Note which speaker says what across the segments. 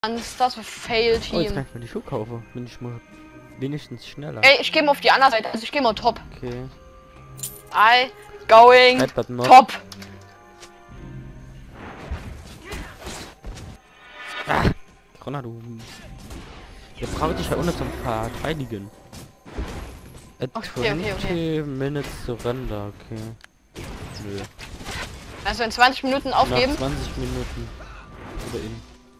Speaker 1: Das Fail
Speaker 2: Oh, jetzt
Speaker 1: Team.
Speaker 2: kann ich mir die Schuhe kaufen. Bin ich mal wenigstens schneller.
Speaker 1: Ey, ich gehe mal auf die andere Seite. Also ich gehe mal top.
Speaker 2: Okay.
Speaker 1: I going
Speaker 2: Right, but not.
Speaker 1: top.
Speaker 2: Ah, Connor, du. Der braucht dich ja ohne zum Verteidigen. At
Speaker 1: Okay,
Speaker 2: 20 minutes surrender, okay. Nö.
Speaker 1: Also in 20 Minuten aufgeben.
Speaker 2: Nach 20 Minuten. Oder in.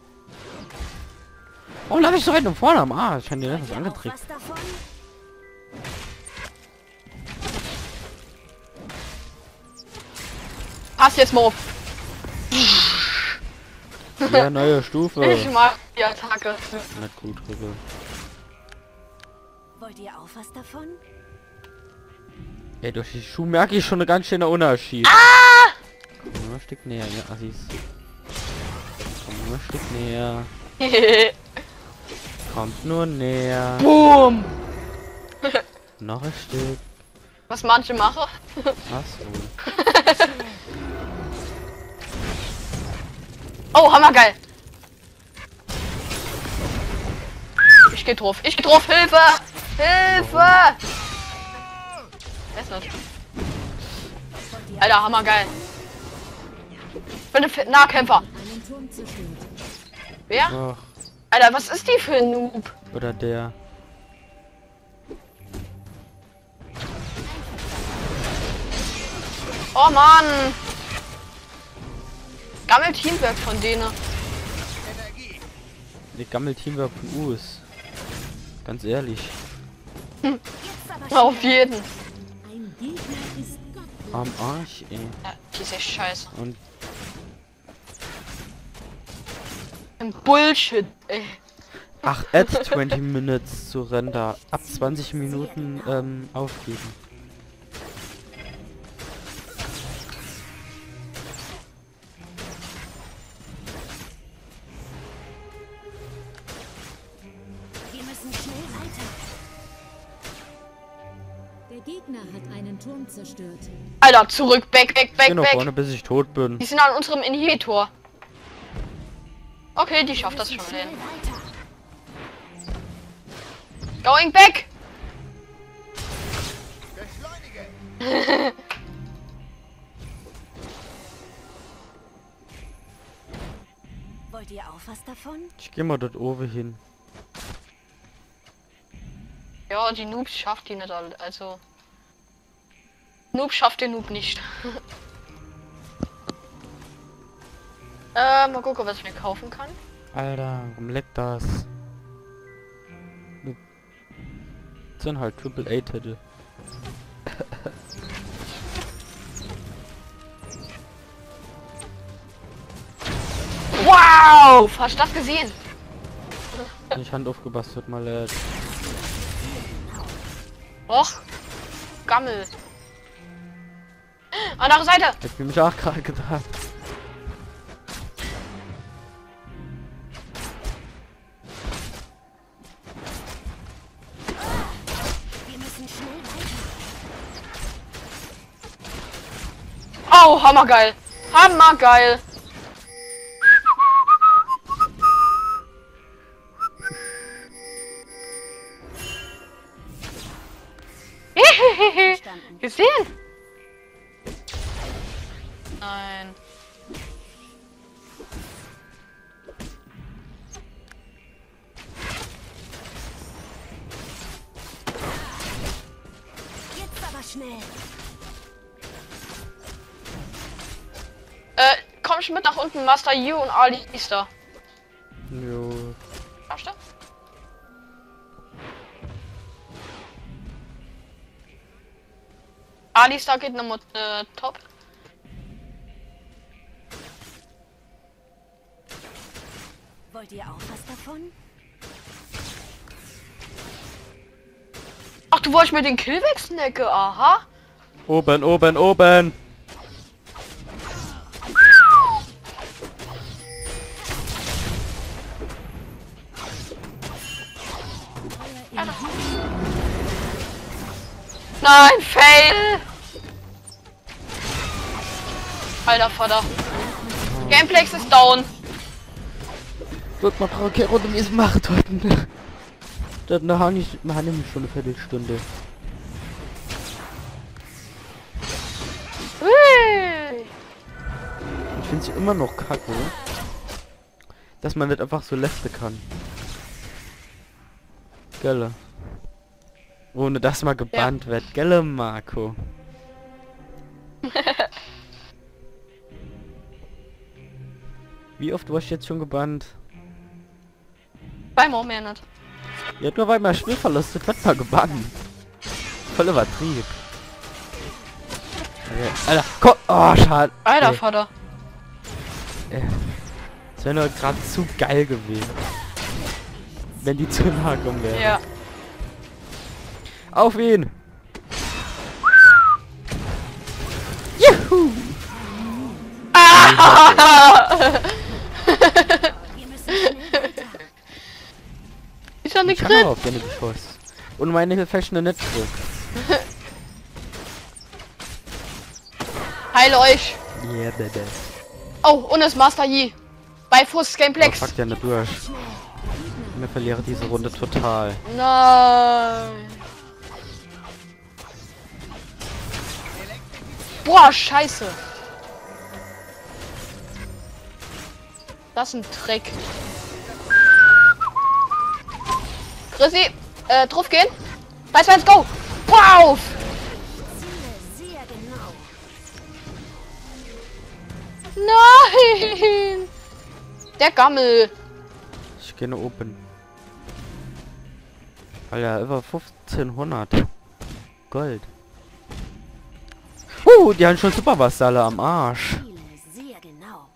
Speaker 2: Warum lasse ich so weit nach vorne am Arsch? Ich habe dir das angetrieben.
Speaker 1: Pass jetzt mal auf.
Speaker 2: Ja, neue Stufe.
Speaker 1: Ich mag die Attacke.
Speaker 2: Na gut, Rübe.
Speaker 3: Wollt ihr auch was davon?
Speaker 2: Ey, durch die Schuhe merke ich schon eine ganz schöne Unterschied. Komm nur ein Stück näher, ja, Assis. Komm nur ein Stück näher. Kommt nur näher.
Speaker 1: Boom.
Speaker 2: Noch ein Stück.
Speaker 1: Was manche machen.
Speaker 2: Achso.
Speaker 1: Oh, hammergeil. Ich geh drauf. Ich geh drauf. Hilfe! Hilfe! Wer ist das? Alter, hammergeil. Ich bin ein Nahkämpfer. Wer?
Speaker 2: Ach,
Speaker 1: Alter, was ist die für ein Noob?
Speaker 2: oder der.
Speaker 1: Oh Mann! Gammel Teamwork von denen.
Speaker 2: Die Gammel-Teamwork von US. Ganz ehrlich.
Speaker 1: Auf jeden.
Speaker 3: Ein Gegner ist Gott.
Speaker 2: Am Arsch, ey.
Speaker 1: Ja, die ist echt scheiße.
Speaker 2: Und
Speaker 1: Ein Bullshit, ey.
Speaker 2: ach, at 20 minutes surrender. Ab 20 Minuten aufgeben.
Speaker 3: Wir müssen schnell weiter. Der Gegner hat einen Turm zerstört.
Speaker 1: Alter, zurück, back, back, back,
Speaker 2: Geh nach
Speaker 1: back.
Speaker 2: vorne, bis ich tot bin.
Speaker 1: Die sind an unserem Inhibitor. Okay, die schafft das schon hin.
Speaker 3: Weiter.
Speaker 1: Going back!
Speaker 3: Wollt ihr auch was davon?
Speaker 2: Ich geh mal dort oben hin.
Speaker 1: Ja, die Noobs schafft die nicht alle. Also. Noob schafft den Noob nicht. Mal gucken, was ich mir kaufen kann.
Speaker 2: Alter, warum leckt das? Das sind halt AAA-Titel.
Speaker 1: Wow! Hast du das gesehen?
Speaker 2: Nicht Hand aufgebastelt, mal
Speaker 1: Och, Gammel. Andere Seite.
Speaker 2: Hab ich mich auch gerade gedacht.
Speaker 3: Wir müssen schnell weiter.
Speaker 1: Oh, hammergeil. Hammergeil.
Speaker 3: Verstanden.
Speaker 1: Gesehen? Nein.
Speaker 3: Jetzt aber schnell.
Speaker 1: Komm ich mit nach unten, Master Yu und Ali ist da.
Speaker 2: Jo.
Speaker 1: Schaffst du? Alistar geht nochmal top.
Speaker 3: Wollt ihr auch was davon?
Speaker 1: Ach, du wolltest mir den Kill wegsnacken, aha.
Speaker 2: Oben, oben, oben!
Speaker 1: Nein, fail! Alter Vater. Gameplex ist down.
Speaker 2: Guck mal, Frau Kero, wie es macht heute. Das haben nämlich schon eine Viertelstunde.
Speaker 1: Ui.
Speaker 2: Ich finde es immer noch kacke, dass man nicht einfach so lästern kann. Gelle. Ohne dass man gebannt wird. Gelle, Marco. Wie oft warst du jetzt schon gebannt?
Speaker 1: Zweimal mehr nicht.
Speaker 2: Ja, nur weil man Spielverlust wird mal gebannt. Voll übertrieben. Okay. Alter, komm! Oh, schade.
Speaker 1: Alter,
Speaker 2: Ey,
Speaker 1: Vater.
Speaker 2: das wäre nur gerade zu geil gewesen. Wenn die zu nah kommen wären.
Speaker 1: Ja.
Speaker 2: Auf ihn! Juhu!
Speaker 3: Wir müssen schnell weiter.
Speaker 1: Ist ja eine
Speaker 2: Ich
Speaker 1: Crit.
Speaker 2: habe auf deine geschossen. Und meine fächende nicht zurück.
Speaker 1: Heile euch.
Speaker 2: Yeah, baby.
Speaker 1: Oh, und das Master Yi. Bei Fuß
Speaker 2: Oh,
Speaker 1: Gameplex.
Speaker 2: fuck ja nicht durch. Wir verlieren diese Runde total.
Speaker 1: Nein. Boah, scheiße. Das ist ein Trick. Chrissy, drauf gehen. 3, 2, 1, go. Wow.
Speaker 3: Ziele sehr genau.
Speaker 1: Nein. Der Gammel.
Speaker 2: Ich gehe nur open. Alter, über 1500 Gold. Die haben schon Supervasalle am Arsch.
Speaker 3: Ziele sehr genau.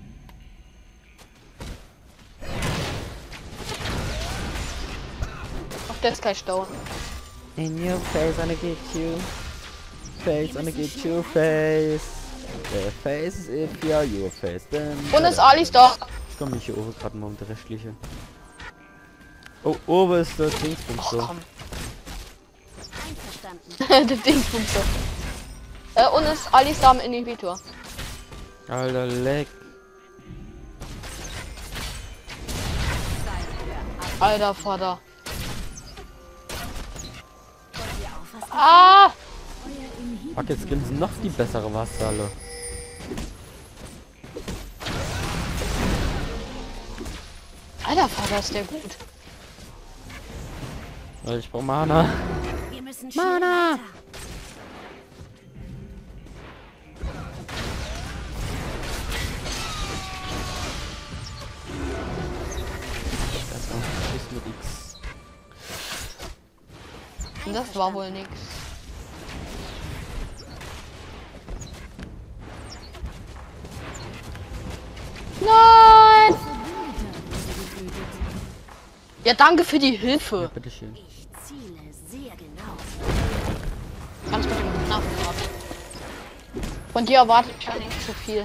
Speaker 1: Ach, der ist kein Stau.
Speaker 2: In your face, I'm gonna get you. Face, I'm gonna get your face. The face is if you're your face, then...
Speaker 1: Und ist Alice da.
Speaker 2: Ich komm nicht hier oben gerade mal um der restliche. Oh, oben ist das Dingspunkt
Speaker 1: Ach
Speaker 2: so.
Speaker 1: komm.
Speaker 3: Einverstanden.
Speaker 1: Der Dingspunkt so. Und ist Alice da am Inhibitor.
Speaker 2: Alter, leck.
Speaker 1: Alter Vater.
Speaker 3: Wollt ihr auch was?
Speaker 1: Ah!
Speaker 2: Fuck, jetzt gibt es noch die bessere Vasalle.
Speaker 1: Alter Vater, ist der gut.
Speaker 2: Weil ich brauche Mana.
Speaker 3: Wir müssen schnell
Speaker 2: Mana!
Speaker 3: weiter.
Speaker 2: Das war ein Schuss mit X.
Speaker 1: Das war wohl nix. Nein! Ja, danke für die
Speaker 2: Ja,
Speaker 1: Hilfe.
Speaker 2: bitteschön.
Speaker 3: Ich ziele sehr genau.
Speaker 1: Ganz gut nachgefragt. Von dir erwarte ich ja nicht zu viel.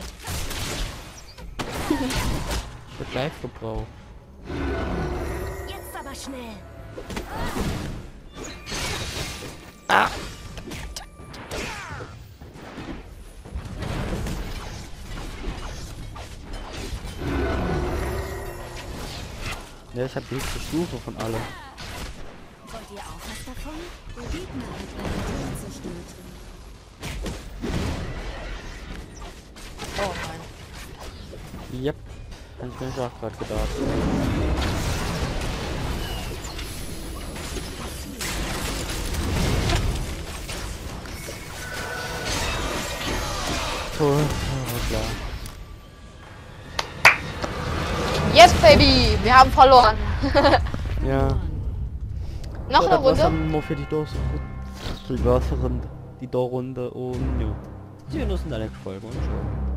Speaker 2: Ich wird live gebraucht.
Speaker 3: Jetzt aber schnell.
Speaker 2: Ja, ich habe die höchste Stufe von alle.
Speaker 3: Wollt ihr auch was davon?
Speaker 4: Der Gegner hat einen Turm zerstört.
Speaker 1: Oh nein.
Speaker 2: Yep. Hab ich mir nicht auch gerade gedacht. Cool. Ja, war klar.
Speaker 1: Yes, Baby! Wir haben verloren.
Speaker 2: Ja.
Speaker 1: Noch
Speaker 2: So,
Speaker 1: eine
Speaker 2: das war's
Speaker 1: Runde?
Speaker 2: dann nur für die Dose. Die Runde und ja. Sie sehen uns in der nächsten Folge und ciao.